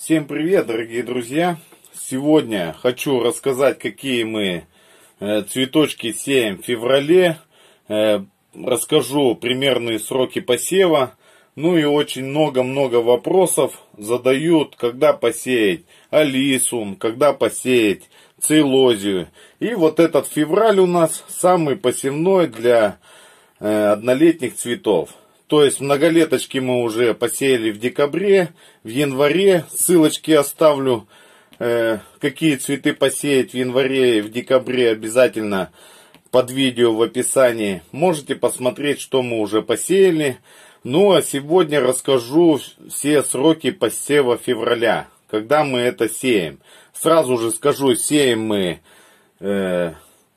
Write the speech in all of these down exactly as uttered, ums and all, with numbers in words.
Всем привет, дорогие друзья! Сегодня хочу рассказать, какие мы э, цветочки сеем в феврале. Э, расскажу примерные сроки посева. Ну и очень много-много вопросов задают, когда посеять алисум, когда посеять цейлозию. И вот этот февраль у нас самый посевной для э, однолетних цветов. То есть многолеточки мы уже посеяли в декабре, в январе. Ссылочки оставлю, э, какие цветы посеять в январе и в декабре обязательно под видео в описании. Можете посмотреть, что мы уже посеяли. Ну а сегодня расскажу все сроки посева февраля, когда мы это сеем. Сразу же скажу, сеем мы э,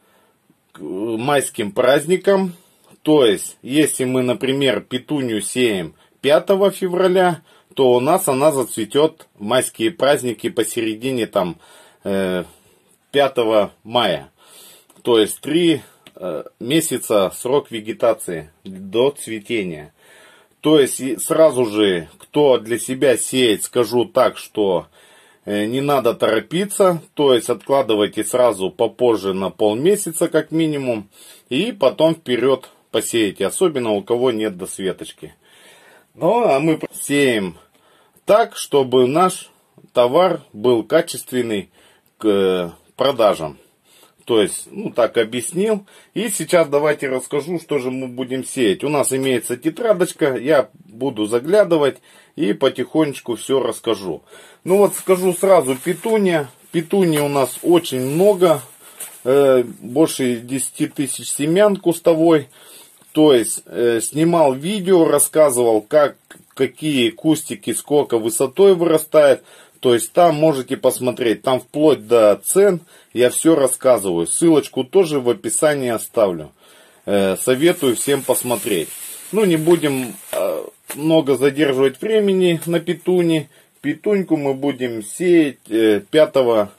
к майским праздникам. То есть, если мы, например, петунью сеем пятого февраля, то у нас она зацветет в майские праздники посередине там э, пятого мая. То есть, три э, месяца срок вегетации до цветения. То есть, сразу же, кто для себя сеет, скажу так, что э, не надо торопиться. То есть, откладывайте сразу попозже на полмесяца как минимум. И потом вперед посеете, особенно у кого нет досветочки. Ну, а мы сеем так, чтобы наш товар был качественный к продажам. То есть, ну так объяснил. И сейчас давайте расскажу, что же мы будем сеять. У нас имеется тетрадочка, я буду заглядывать и потихонечку все расскажу. Ну вот скажу сразу, петуния. Петунии у нас очень много, э, больше десяти тысяч семян кустовой. То есть, э, снимал видео, рассказывал, как, какие кустики, сколько высотой вырастает. То есть, там можете посмотреть, там вплоть до цен я все рассказываю. Ссылочку тоже в описании оставлю. Э, советую всем посмотреть. Ну, не будем э, много задерживать времени на петуне. Петуньку мы будем сеять э, пятого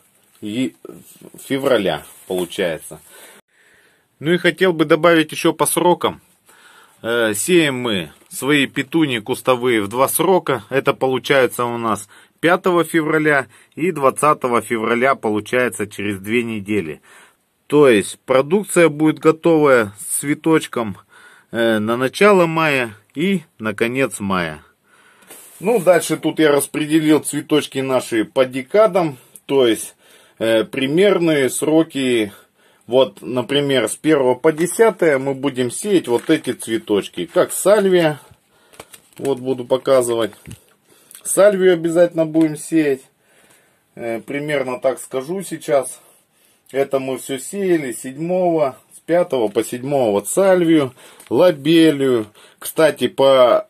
февраля, получается. Ну и хотел бы добавить еще по срокам. Э, сеем мы свои петунии кустовые в два срока. Это получается у нас пятого февраля и двадцатого февраля, получается через две недели. То есть продукция будет готовая с цветочком э, на начало мая и на конец мая. Ну дальше тут я распределил цветочки наши по декадам. То есть э, примерные сроки. Вот, например, с первого по десятое мы будем сеять вот эти цветочки. Как сальвия. Вот буду показывать. Сальвию обязательно будем сеять. Э, примерно так скажу сейчас. Это мы все сеяли с седьмого, с пятого по седьмого. Вот сальвию, лобелию. Кстати, по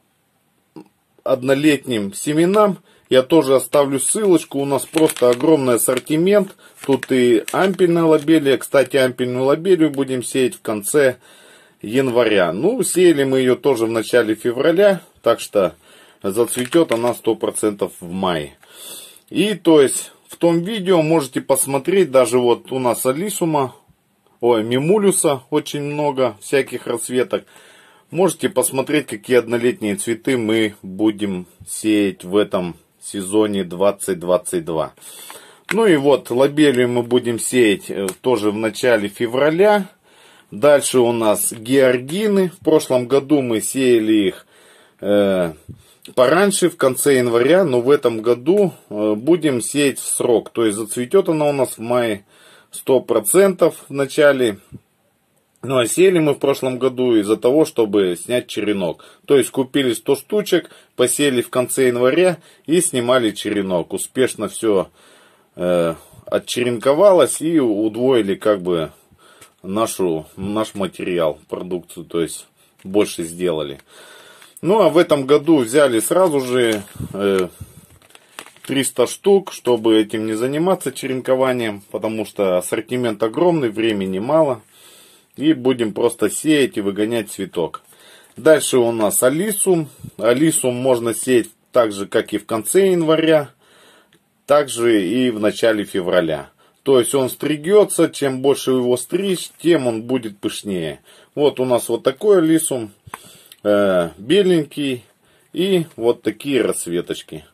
однолетним семенам я тоже оставлю ссылочку. У нас просто огромный ассортимент. Тут и ампельная лобелия. Кстати, ампельную лобелию будем сеять в конце января. Ну, сеяли мы ее тоже в начале февраля. Так что зацветет она сто процентов в мае. И то есть в том видео можете посмотреть. Даже вот у нас алисума, ой, мимулюса очень много всяких расцветок. Можете посмотреть, какие однолетние цветы мы будем сеять в этом сезоне двадцать двадцать два. Ну и вот лобелию мы будем сеять тоже в начале февраля. Дальше у нас георгины. В прошлом году мы сеяли их э, пораньше, в конце января. Но в этом году э, будем сеять в срок. То есть зацветет она у нас в мае сто процентов в начале. Ну а сеяли мы в прошлом году из-за того, чтобы снять черенок. То есть купили сто штучек, посеяли в конце января и снимали черенок. Успешно все э, отчеренковалось и удвоили как бы нашу, наш материал, продукцию. То есть больше сделали. Ну а в этом году взяли сразу же э, триста штук, чтобы этим не заниматься черенкованием. Потому что ассортимент огромный, времени мало. И будем просто сеять и выгонять цветок. Дальше у нас алисум. Алисум можно сеять так же, как и в конце января. Так же и в начале февраля. То есть он стригется. Чем больше его стричь, тем он будет пышнее. Вот у нас вот такой алисум. Э, беленький. И вот такие расцветочки.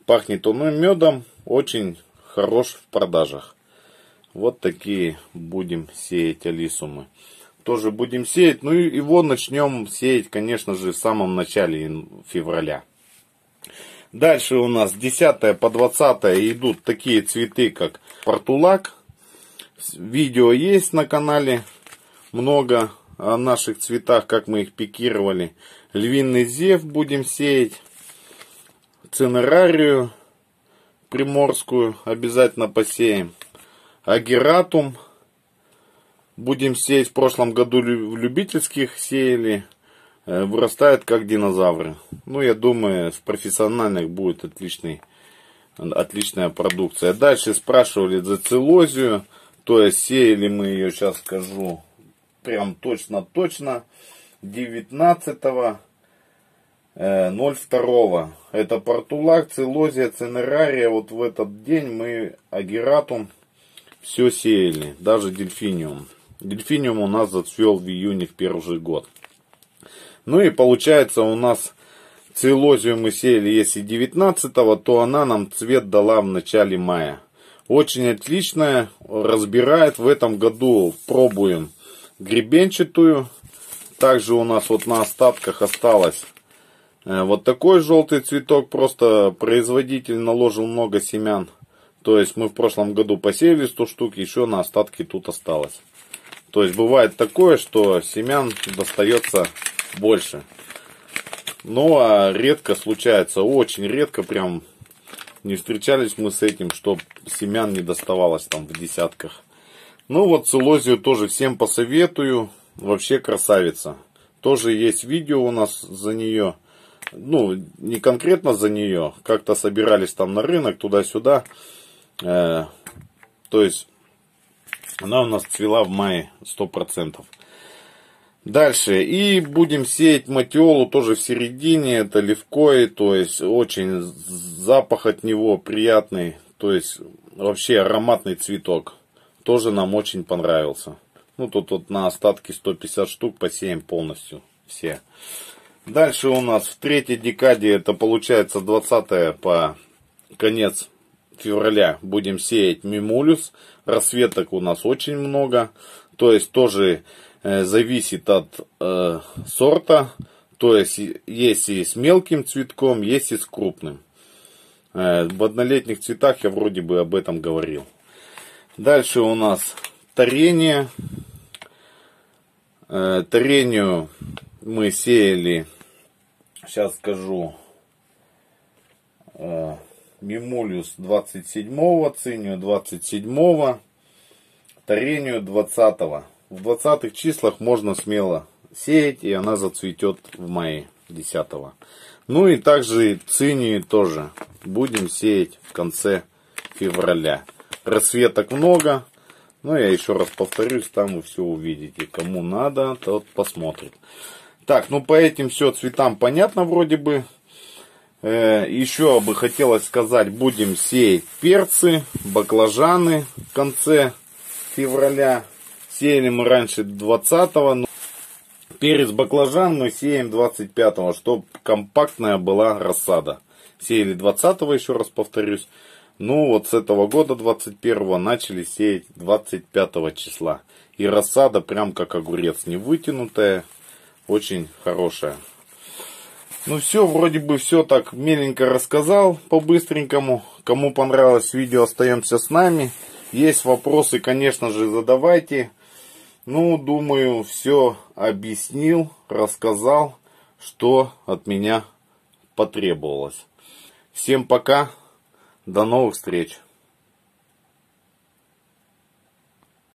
Пахнет он медом, очень хорош в продажах. Вот такие будем сеять алисумы. Тоже будем сеять. Ну и его начнем сеять, конечно же, в самом начале февраля. Дальше у нас с десятого по двадцатое идут такие цветы, как портулак. Видео есть на канале много о наших цветах, как мы их пикировали. Львиный зев будем сеять. Цинерарию приморскую обязательно посеем. Агератум будем сеять. В прошлом году в любительских сеяли. Вырастают как динозавры. Ну, я думаю, в профессиональных будет отличный, отличная продукция. Дальше спрашивали за целозию. То есть сеяли мы ее, сейчас скажу, прям точно-точно. девятнадцатого ноль второго. Это портулак, целозия, цинерария. Вот в этот день мы агератум все сеяли. Даже дельфиниум. Дельфиниум у нас зацвел в июне в первый же год. Ну и получается у нас целозию мы сеяли, если девятнадцатого, то она нам цвет дала в начале мая. Очень отличная, разбирает. В этом году пробуем гребенчатую. Также у нас вот на остатках осталось вот такой желтый цветок. Просто производитель наложил много семян. То есть мы в прошлом году посеяли сто штук, еще на остатки тут осталось. То есть бывает такое, что семян достается больше. Ну а редко случается, очень редко, прям не встречались мы с этим, чтобы семян не доставалось там в десятках. Ну вот целозию тоже всем посоветую. Вообще красавица. Тоже есть видео у нас за нее. Ну, не конкретно за нее. Как-то собирались там на рынок, туда-сюда. Э, то есть она у нас цвела в мае сто процентов. Дальше. И будем сеять матиолу тоже в середине. Это левкой. То есть очень запах от него приятный. То есть вообще ароматный цветок. Тоже нам очень понравился. Ну тут вот на остатки сто пятьдесят штук посеем полностью. Все. Дальше у нас в третьей декаде, это получается двадцатое по конец февраля, будем сеять мимулюс. Рассветок у нас очень много. То есть тоже э, зависит от э, сорта. То есть есть и с мелким цветком, есть и с крупным. Э, в однолетних цветах я вроде бы об этом говорил. Дальше у нас тарение. Э, тарению мы сеяли, сейчас скажу, э, мимулюс двадцать седьмого, цинию двадцать седьмого, тарению двадцатого. В двадцатых числах можно смело сеять, и она зацветет в мае десятого. Ну и также цинию тоже будем сеять в конце февраля. Рассветок много. Но я еще раз повторюсь, там вы все увидите. Кому надо, тот посмотрит. Так, ну по этим все цветам понятно вроде бы. Э, еще бы хотелось сказать, будем сеять перцы, баклажаны в конце февраля. Сеяли мы раньше двадцатого. Но перец, баклажан мы сеем двадцать пятого, чтобы компактная была рассада. Сеяли двадцатого, еще раз повторюсь. Ну вот с этого года двадцать первого начали сеять двадцать пятого числа. И рассада прям как огурец, не вытянутая, очень хорошая. Ну все, вроде бы все так меленько рассказал по-быстренькому. Кому понравилось видео, остаемся с нами. Есть вопросы, конечно же, задавайте. Ну, думаю, все объяснил, рассказал, что от меня потребовалось. Всем пока. До новых встреч!